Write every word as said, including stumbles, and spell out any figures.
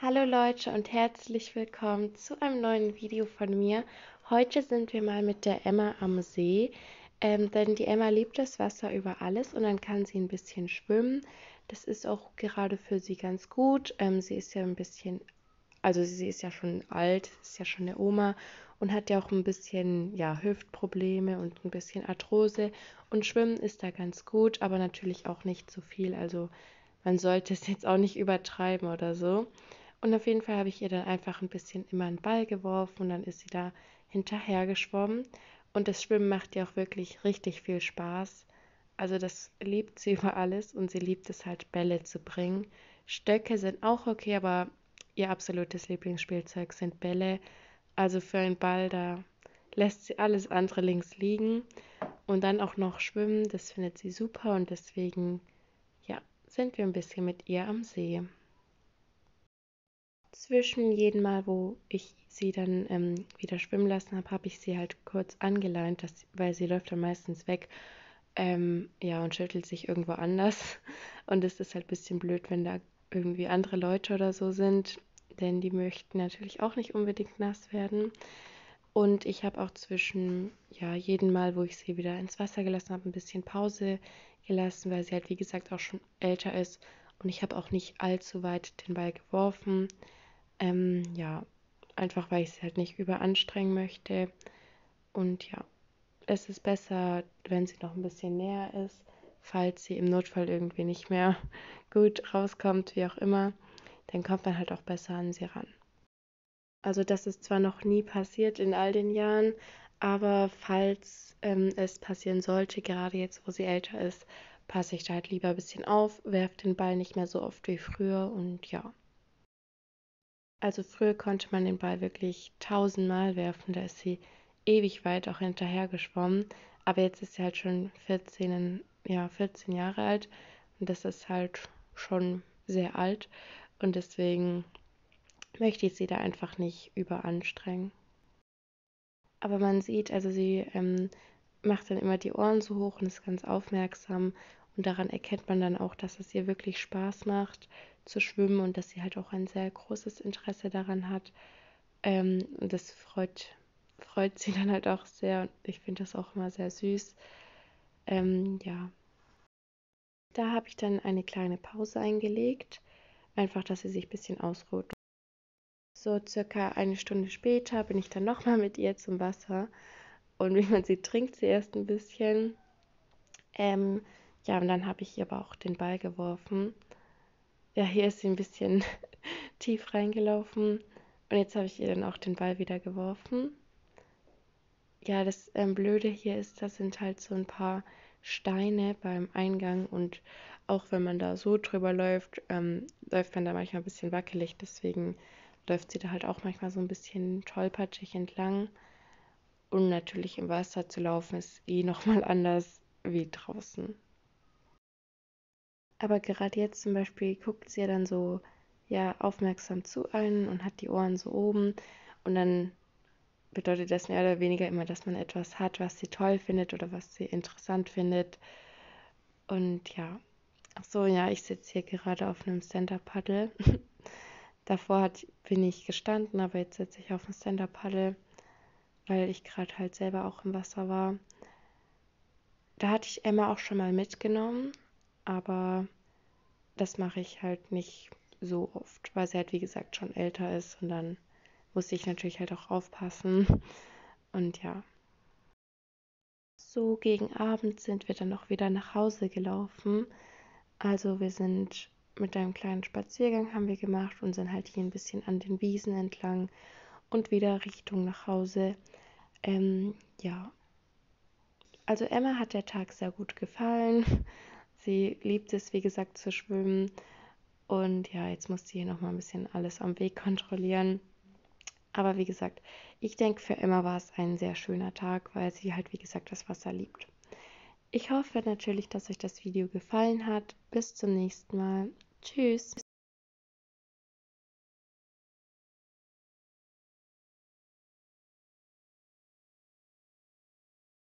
Hallo Leute und herzlich willkommen zu einem neuen Video von mir. Heute sind wir mal mit der Emma am See, ähm, denn die Emma liebt das Wasser über alles und dann kann sie ein bisschen schwimmen. Das ist auch gerade für sie ganz gut. Ähm, sie ist ja ein bisschen, also sie ist ja schon alt, ist ja schon eine Oma und hat ja auch ein bisschen, ja, Hüftprobleme und ein bisschen Arthrose. Und Schwimmen ist da ganz gut, aber natürlich auch nicht so viel. Also man sollte es jetzt auch nicht übertreiben oder so. Und auf jeden Fall habe ich ihr dann einfach ein bisschen immer einen Ball geworfen und dann ist sie da hinterher geschwommen. Und das Schwimmen macht ihr auch wirklich richtig viel Spaß. Also das liebt sie über alles und sie liebt es halt, Bälle zu bringen. Stöcke sind auch okay, aber ihr absolutes Lieblingsspielzeug sind Bälle. Also für einen Ball, da lässt sie alles andere links liegen. Und dann auch noch schwimmen, das findet sie super und deswegen, ja, sind wir ein bisschen mit ihr am See. Zwischen jedem Mal, wo ich sie dann ähm, wieder schwimmen lassen habe, habe ich sie halt kurz angeleint, dass, weil sie läuft dann meistens weg, ähm, ja, und schüttelt sich irgendwo anders. Und es ist halt ein bisschen blöd, wenn da irgendwie andere Leute oder so sind, denn die möchten natürlich auch nicht unbedingt nass werden. Und ich habe auch zwischen, ja, jedem Mal, wo ich sie wieder ins Wasser gelassen habe, ein bisschen Pause gelassen, weil sie halt, wie gesagt, auch schon älter ist. Und ich habe auch nicht allzu weit den Ball geworfen. Ähm, ja, einfach weil ich sie halt nicht überanstrengen möchte. Und ja, es ist besser, wenn sie noch ein bisschen näher ist, falls sie im Notfall irgendwie nicht mehr gut rauskommt, wie auch immer, dann kommt man halt auch besser an sie ran. Also das ist zwar noch nie passiert in all den Jahren, aber falls ähm, es passieren sollte, gerade jetzt, wo sie älter ist, passe ich da halt lieber ein bisschen auf, werfe den Ball nicht mehr so oft wie früher und ja. Also früher konnte man den Ball wirklich tausendmal werfen, da ist sie ewig weit auch hinterher geschwommen. Aber jetzt ist sie halt schon vierzehn, ja, vierzehn Jahre alt und das ist halt schon sehr alt und deswegen möchte ich sie da einfach nicht überanstrengen. Aber man sieht, also sie ähm, macht dann immer die Ohren so hoch und ist ganz aufmerksam. Und daran erkennt man dann auch, dass es ihr wirklich Spaß macht zu schwimmen und dass sie halt auch ein sehr großes Interesse daran hat. Ähm, und das freut, freut sie dann halt auch sehr. Ich finde das auch immer sehr süß. Ähm, ja, da habe ich dann eine kleine Pause eingelegt. Einfach, dass sie sich ein bisschen ausruht. So circa eine Stunde später bin ich dann nochmal mit ihr zum Wasser. Und wie man sieht, trinkt sie erst ein bisschen. Ähm, ja, und dann habe ich ihr aber auch den Ball geworfen. Ja, hier ist sie ein bisschen tief reingelaufen. Und jetzt habe ich ihr dann auch den Ball wieder geworfen. Ja, das ähm, Blöde hier ist, das sind halt so ein paar Steine beim Eingang. Und auch wenn man da so drüber läuft, ähm, läuft man da manchmal ein bisschen wackelig. Deswegen läuft sie da halt auch manchmal so ein bisschen tollpatschig entlang. Und natürlich im Wasser zu laufen ist eh nochmal anders wie draußen. Aber gerade jetzt zum Beispiel guckt sie ja dann so, ja, aufmerksam zu einem und hat die Ohren so oben. Und dann bedeutet das mehr oder weniger immer, dass man etwas hat, was sie toll findet oder was sie interessant findet. Und ja, ach so, ja, ich sitze hier gerade auf einem Stand-Up-Paddle. Davor hat, bin ich gestanden, aber jetzt sitze ich auf einem Stand-Up-Paddle, weil ich gerade halt selber auch im Wasser war. Da hatte ich Emma auch schon mal mitgenommen, aber das mache ich halt nicht so oft, weil sie halt wie gesagt schon älter ist und dann musste ich natürlich halt auch aufpassen. Und ja, so gegen Abend sind wir dann auch wieder nach Hause gelaufen. Also wir sind mit einem kleinen Spaziergang haben wir gemacht und sind halt hier ein bisschen an den Wiesen entlang und wieder Richtung nach Hause. Ähm, ja, also Emma hat der Tag sehr gut gefallen. Sie liebt es, wie gesagt, zu schwimmen. Und ja, jetzt muss sie hier nochmal ein bisschen alles am Weg kontrollieren. Aber wie gesagt, ich denke, für Emma war es ein sehr schöner Tag, weil sie halt, wie gesagt, das Wasser liebt. Ich hoffe natürlich, dass euch das Video gefallen hat. Bis zum nächsten Mal. Tschüss.